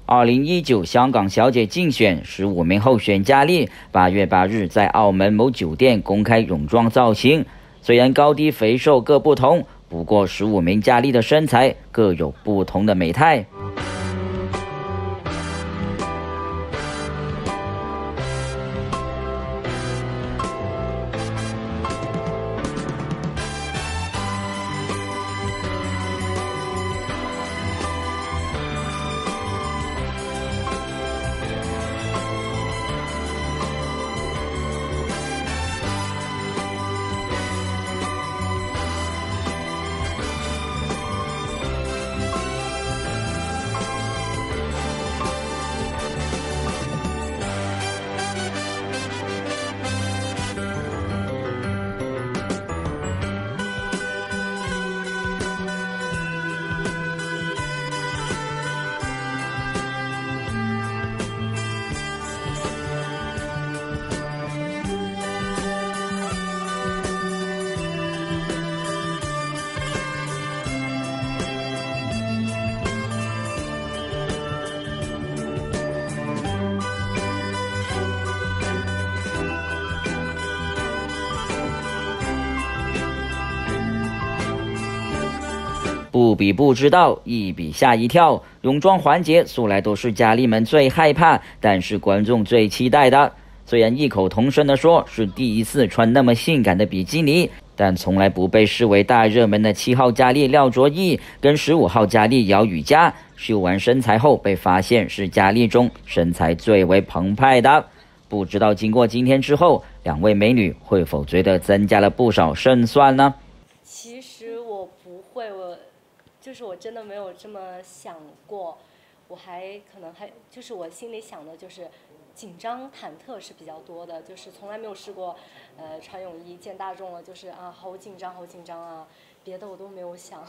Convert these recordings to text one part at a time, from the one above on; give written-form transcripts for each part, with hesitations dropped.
2019香港小姐竞选15名候选佳丽8月8日在澳门某酒店公开泳装造型，虽然高低肥瘦各不同，不过15名佳丽的身材各有不同的美态。不比不知道，一比吓一跳。泳装环节素来都是佳丽们最害怕，但是观众最期待的。虽然异口同声地说是第一次穿那么性感的比基尼，但从来不被视为大热门的7号佳丽廖卓毅跟15号佳丽姚雨佳，秀完身材后被发现是佳丽中身材最为澎湃的。不知道经过今天之后，两位美女会否觉得增加了不少胜算呢？ 其实我不会，我真的没有这么想过，我可能就是我心里想的就是紧张忐忑是比较多的，就是从来没有试过，穿泳衣见大众了，就是啊好紧张啊，别的我都没有想。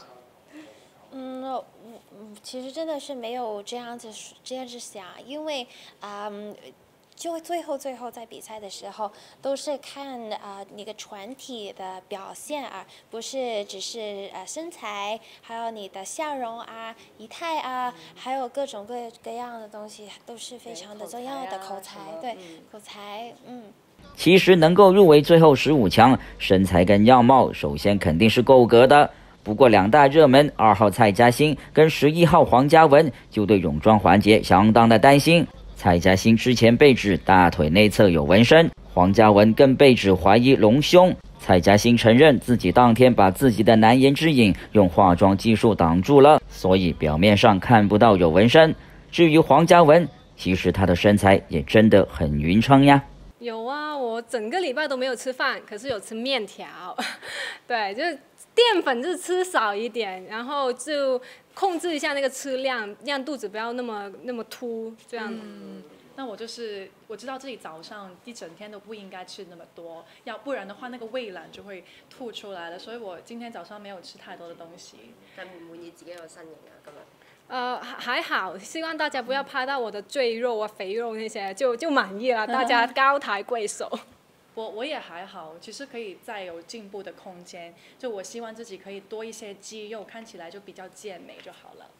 其实真的是没有这样子想，因为就最后在比赛的时候都是看你的全体的表现啊，不是只是身材，还有你的笑容啊、仪态啊，还有各种各样的东西都是非常的重要的。口才，对，口才， 其实能够入围最后15强，身材跟样貌首先肯定是够格的。不过两大热门2号蔡嘉欣跟11号黄嘉文就对泳装环节相当的担心。蔡嘉欣之前被指大腿内侧有纹身，黄嘉文更被指怀疑隆胸。蔡嘉欣承认自己当天把自己的难言之隐用化妆技术挡住了，所以表面上看不到有纹身。至于黄嘉文，其实她的身材也真的很匀称呀。 有啊，我整个礼拜都没有吃饭，可是有吃面条。对，就是淀粉就吃少一点，然后就控制一下那个吃量，让肚子不要那么凸，这样。 那我知道自己早上一整天都不应该吃那么多，要不然的话那个胃懒就会吐出来了，所以我今天早上没有吃太多的东西。 滿唔滿意自己個身形啊？今日？ 还好，希望大家不要拍到我的赘肉啊、肥肉那些，就满意了。大家高抬贵手。 我也还好，其实可以再有进步的空间。就我希望自己可以多一些肌肉，看起来就比较健美就好了。